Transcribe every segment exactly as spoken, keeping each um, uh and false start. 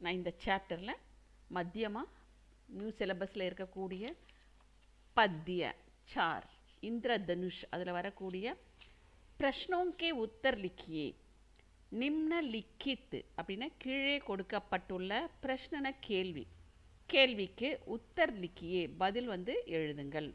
நான் இந்த சாப்டரில் மத்தியமாக நியூ சிலபஸில் இருக்கக்கூடிய பத்திய சார் இந்திரதனுஷ் அதில் வரக்கூடிய பிரஷ்னோங்கே உத்தர் லிக்கியே நிம்ன லிக்கித் அப்படின்னா கீழே கொடுக்கப்பட்டுள்ள பிரஷ்னன கேள்வி கேள்விக்கு உத்தர் லிக்கியே பதில் வந்து எழுதுங்கள்.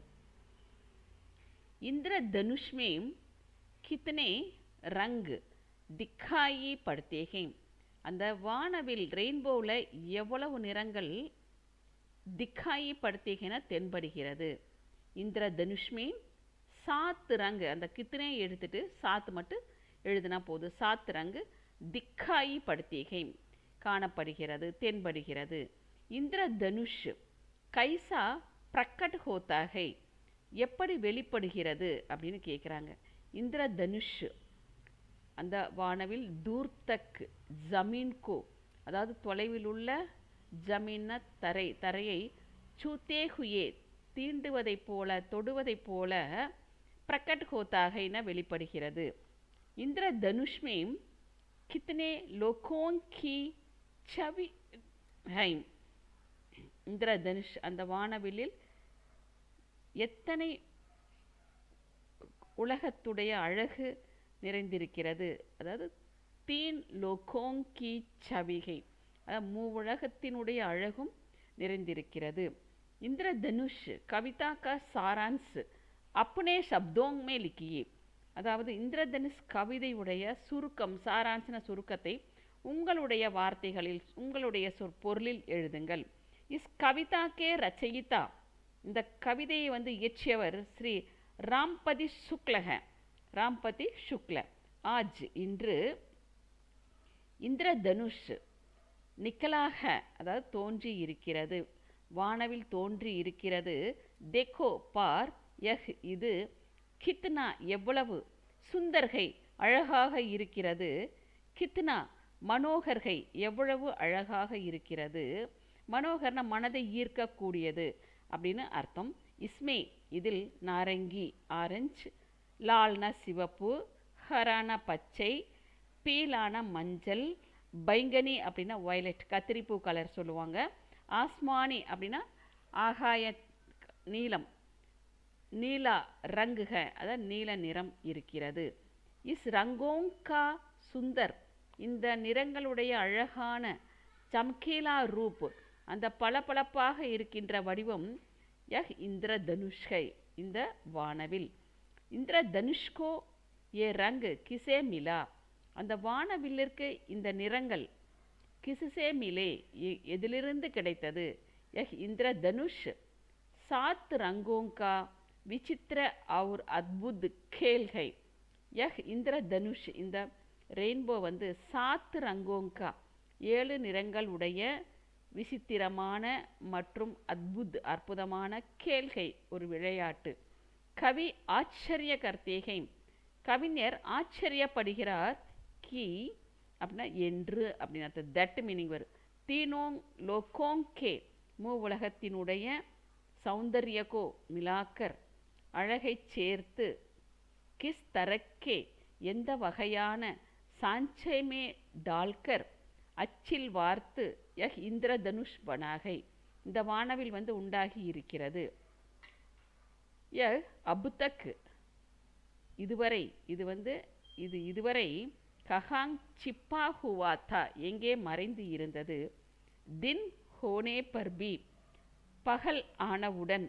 इंद्रधनुष में कितने रंग दिखाई पड़ते हैं? அந்த வானவில் ரெயின்போவில் எவ்வளவு நிறங்கள் திக்காயி படுத்தேகன தென்படுகிறது. இந்திரதனுஷ் में सात रंग அந்த கித்தனை எடுத்துட்டு சாத் மட்டும் எழுதினா போதும். सात रंग दिखाई पड़ते हैं காணப்படுகிறது தென்படுகிறது. इंद्रधनुष कैसा प्रकट होता है எப்படி வெளிப்படுகிறது அப்படின்னு கேட்குறாங்க. இந்திரதனுஷ் அந்த வானவில் தூர்த்தக் ஜமீன்கோ அதாவது தொலைவில் உள்ள ஜமீன தரை தரையை சூத்தே ஹுயே தீண்டுவதைப் போல தொடுவதைப் போல பிரகட் ஹோத்தாகைன வெளிப்படுகிறது. இந்திரதனுஷ் में कितने लोगों की छवि है? இந்திரதனுஷ் அந்த வானவில்லில் எத்தனை உலகத்துடைய அழகு நிறைந்திருக்கிறது. அதாவது தீன் லோகோங்கி சவிகை அதாவது மூவுலகத்தினுடைய அழகும் நிறைந்திருக்கிறது. இந்திரதனுஷ் கவிதா கா சாரான்ஸ் அப்னே சப்தோங் மே லிக்கியே அதாவது இந்திரதனுஷ் கவிதையுடைய சுருக்கம் சாரான்ஸ்ன சுருக்கத்தை உங்களுடைய வார்த்தைகளில் உங்களுடைய சொற்பொருளில் எழுதுங்கள். இஸ் கவிதா கே ரச்சயிதா இந்த கவிதையை வந்து இயற்றியவர் ஸ்ரீ ராம்பதி சுக்லக ராம்பதி சுக்ல. ஆஜ் இன்று இந்திரதனுஷ் நிக்கலாக அதாவது தோன்றி இருக்கிறது வானவில் தோன்றி இருக்கிறது. தேக்கோ பார் யஹ் இது கித்னா எவ்வளவு சுந்தர்கை அழகாக இருக்கிறது. கித்னா மனோகர்கை எவ்வளவு அழகாக இருக்கிறது. மனோகர்னா மனதை ஈர்க்கக்கூடியது அப்படின்னு அர்த்தம். இஸ்மே இதில் நாரங்கி ஆரஞ்சு, லால்னா சிவப்பு, ஹரான பச்சை, பீலான மஞ்சள், பைங்கனி அப்படின்னா வயலட் கத்திரிப்பூ கலர் சொல்லுவாங்க. ஆஸ்மானி அப்படின்னா ஆகாய நீலம் நீலா ரங்குக அதாவது நீல நிறம் இருக்கிறது. இஸ் ரங்கோங்கா சுந்தர் இந்த நிறங்களுடைய அழகான சம்கீலா ரூப் அந்த பளபளப்பாக இருக்கின்ற வடிவம் யஹ் இந்திரதனுஷ்கை இந்த வானவில். இந்திரதனுஷ்கோ ஏ ரங்கு கிசே மிலா அந்த வானவில்லிற்கு இந்த நிறங்கள் கிசுசே மிலே எதிலிருந்து கிடைத்தது. யஹ் இந்திரதனுஷ் சாத் ரங்கோங்கா விசித்திர और அத்புத் खेल யஹ் இந்திரதனுஷ் இந்த ரெயின்போ வந்து சாத் ரங்கோங்கா ஏழு நிறங்கள் உடைய விசித்திரமான மற்றும் அத்புத் அற்புதமான கேள்கை ஒரு விளையாட்டு. கவி ஆச்சரிய கர்த்தேகை கவிஞர் ஆச்சரியப்படுகிறார். கி அப்படின்னா என்று அப்படின்னு தட் மீனிங் வரும். தீனோங் லோகோங்கே மூ உலகத்தினுடைய சௌந்தர்யகோ மிலாக்கர் அழகை சேர்த்து கிஸ் தரக்கே எந்த வகையான சாஞ்சைமே டால்கர் அச்சில் வார்த்து யஹ் இந்திரதனுஷ் பனாகை இந்த வானவில் வந்து உண்டாகி இருக்கிறது. யஹ் அபுதக் இதுவரை இது வந்து இது இதுவரை கஹாங் சிப்பா ஹுவாத்தா எங்கே மறைந்து இருந்தது. தின் ஹோனே பர்பி பகல் ஆனவுடன்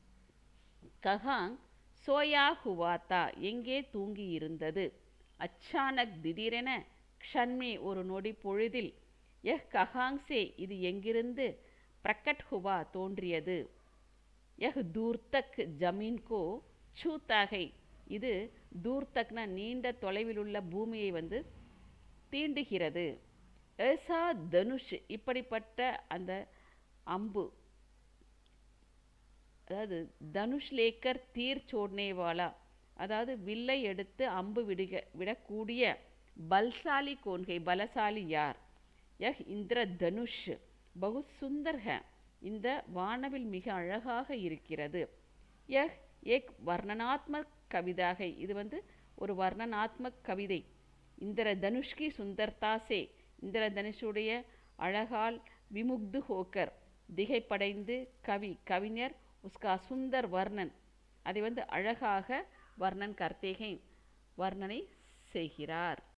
கஹாங் சோயா ஹுவாத்தா எங்கே தூங்கி இருந்தது. அச்சானக் திடீரென க்ஷன்மே ஒரு நொடி பொழுதில் யஹ் கஹாங்சே இது எங்கிருந்து பிரகட் ஹுவா தோன்றியது. யஹ் தூர்த்தக் ஜமீன்கோ சூத்தாகை இது தூர்த்தக்னா நீண்ட தொலைவில் உள்ள பூமியை வந்து தீண்டுகிறது. ஏசா தனுஷ் இப்படிப்பட்ட அந்த அம்பு அதாவது தனுஷ் லேக்கர் தீர் சோட்னேவாலா அதாவது வில்லை எடுத்து அம்பு விடுக விடக்கூடிய பல்சாலி கோன்கை பலசாலி யார். யஹ் இந்திரதனுஷ் பகுத் சுந்தர் ஹை இந்த வானவில் மிக அழகாக இருக்கிறது. யஹ் ஏக் வர்ணனாத்மக் கவிதாகை இது வந்து ஒரு வர்ணனாத்மக் கவிதை. இந்திரதனுஷ்கி சுந்தர்தாசே இந்திரதனுஷுடைய அழகால் விமுக்து ஹோக்கர் திகைப்படைந்து கவி கவிஞர் உஸ்கா சுந்தர் வர்ணன் அதை வந்து அழகாக வர்ணன் கர்த்தேகை வர்ணனை செய்கிறார்.